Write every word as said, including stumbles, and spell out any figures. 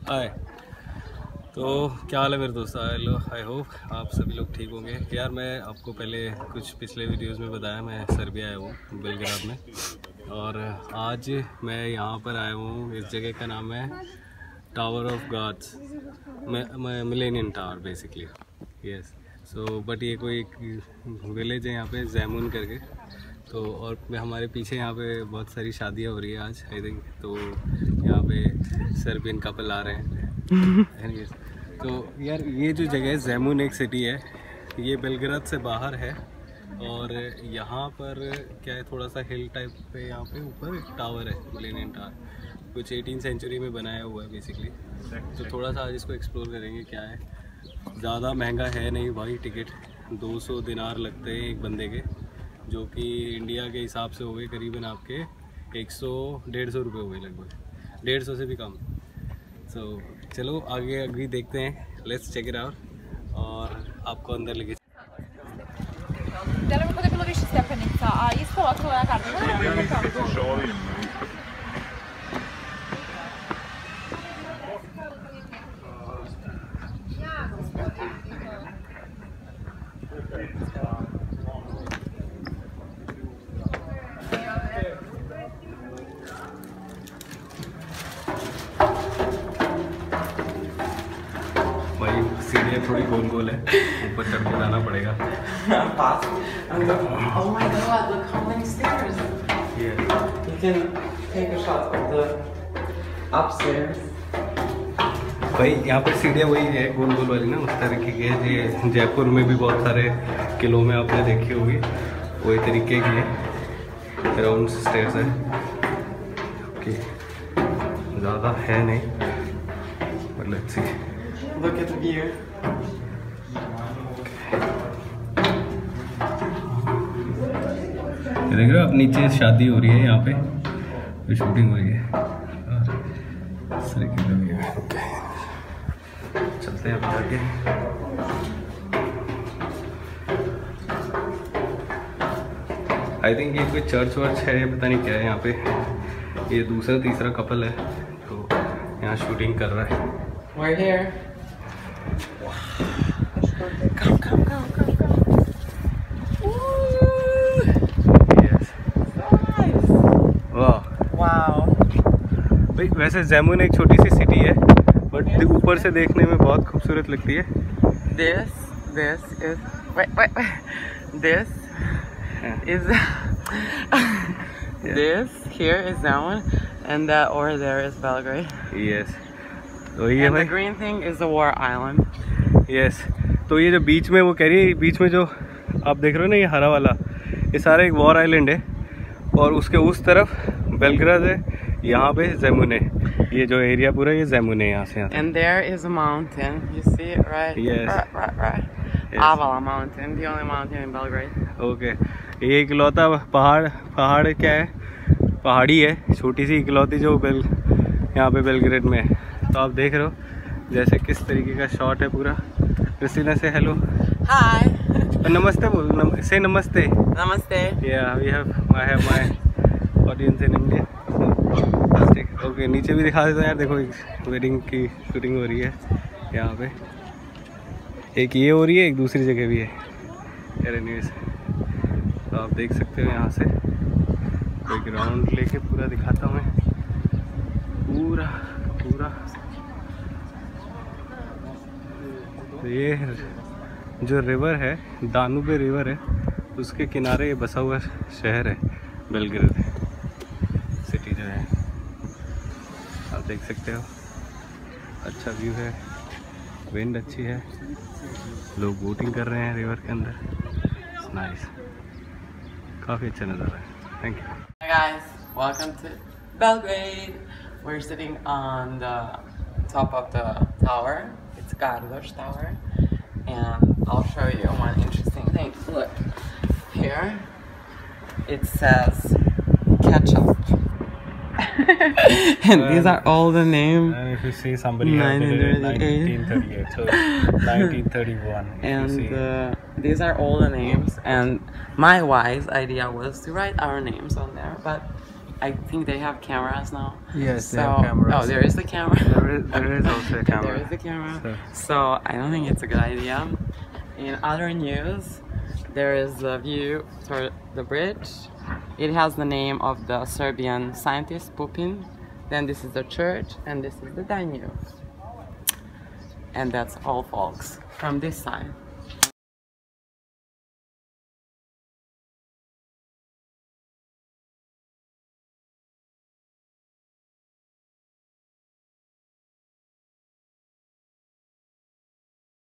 हाय, तो क्या हाल है मेरे दोस्त। हेलो, आई होप आप सभी लोग ठीक होंगे। यार मैं आपको पहले कुछ पिछले वीडियोस में बताया मैं सर्बिया आया हूँ बेलग्राद में, और आज मैं यहाँ पर आया हूँ। इस जगह का नाम है tower of gods, millennium tower basically. Yes, so but ये कोई एक विलेज है यहाँ पे ज़ैमून करके। तो और हमारे पीछे यहाँ पे बहुत सारी शादियाँ हो रही है आज आई थिंक। तो यहाँ पे सर्बियन कपल आ रहे हैं। तो यार ये जो जगह है ज़ैमून एक सिटी है, ये बेलग्राद से बाहर है। और यहाँ पर क्या है, थोड़ा सा हिल टाइप पे यहाँ पे ऊपर एक टावर है, मिलेनियम टावर, कुछ एटीन सेंचुरी में बनाया हुआ है बेसिकली। तो थोड़ा सा आज इसको एक्सप्लोर करेंगे क्या है। ज़्यादा महंगा है नहीं भाई, टिकट दो सौ दिनार लगते हैं एक बंदे के, जो कि इंडिया के हिसाब से हो गए करीबन आपके एक सौ डेढ़ सौ रुपये हो गए, लगभग डेढ़ सौ से भी कम। सो so, चलो आगे आगे देखते हैं, लेट्स चेक इट आउट और आपको अंदर लेके भाई सीढ़ियाँ थोड़ी गोल गोल है, ऊपर चढ़ के जाना पड़ेगा। Oh my god, look how many stairs! Yeah. You can take a shot of the upstairs. भाई यहाँ पर सीढ़ियाँ वही है गोल गोल वाली ना, उस तरीके की है। ये जयपुर में भी बहुत सारे किलों में आपने देखी होगी, वही तरीके की है। राउंड स्टेयर्स है, ओके, ज़्यादा है नहीं, but let's see. Look at the view. देख रहे हो आप, नीचे शादी हो रही है, यहाँ पे तो शूटिंग हो रही है। और इस तरीके का व्यू है। ओके, चलते हैं अब आगे। आई थिंक ये कोई चर्च वर्च है, पता नहीं क्या है यहाँ पे। ये दूसरा तीसरा कपल है तो यहाँ शूटिंग कर रहा है। We're here. Come, come, come, come, come. Yes. Nice. वाह, Wow. भाई वैसे ज़ैमून एक छोटी सी सिटी है, बट ऊपर से देखने में बहुत खूबसूरत लगती है। This, this is. Wait, wait, wait. This is. This here is Zymun, and that over there is Belgrade. Yes. तो ये And भाई the green thing is the War Island. Yes, तो ये जो बीच में वो कह रही है, बीच में जो आप देख रहे हो ना ये हरा वाला, ये सारा एक वॉर आइलैंड है। और उसके उस तरफ बेलग्राद है, यहाँ पे ज़ैमून है। ये जो एरिया पूरा ये ज़ैमून है, यहाँ से यहाँ। And there is a mountain. You see it, right? Yes. Right, right, right. Yes. Avala Mountain, the only mountain in Belgrade. Okay, ये इकलौता पहाड़ पहाड़ क्या है, पहाड़ी है, छोटी सी इकलौती जो बेल यहाँ पे बेलग्रेड में है। तो आप देख रहे हो जैसे किस तरीके का शॉट है पूरा। क्रिस्टीना से हेलो। Hi. नमस्ते बोल, नम, से नमस्ते। Namaste. Yeah, we have I have my audience in India. ठीक, ओके, नीचे भी दिखा देता हूँ यार। देखो वेडिंग की शूटिंग हो रही है यहाँ पे, एक ये हो रही है, एक दूसरी जगह भी है एयर न्यूज़। तो आप देख सकते हो यहाँ से एक राउंड लेके पूरा दिखाता हूँ मैं, पूरा पूरा। तो ये जो रिवर है, दानुबे रिवर है, उसके किनारे ये बसा हुआ शहर है बेलग्रेड सिटी जो है। आप देख सकते हो, अच्छा व्यू है, विंड अच्छी है, लोग बोटिंग कर रहे हैं रिवर के अंदर। नाइस, काफ़ी अच्छा नज़ारा है। Thank you. Hi guys, welcome to Belgrade. We're sitting on the top of the tower. It's Gardosh Tower, and I'll show you one interesting thing. Look, here it says ketchup. And these are all the names. And if you see somebody has been in nineteen thirty-eight, so nineteen thirty-one. And uh, these are all the names. And my wise idea was to write our names on there, but I think they have cameras now. Yes, so, they have cameras. Oh, there is the camera. There is, there is also a camera. There is the camera. So. so I don't think it's a good idea. In other news, there is a view toward the bridge. It has the name of the Serbian scientist Pupin. Then this is the church, and this is the Danube. And that's all, folks, from this side.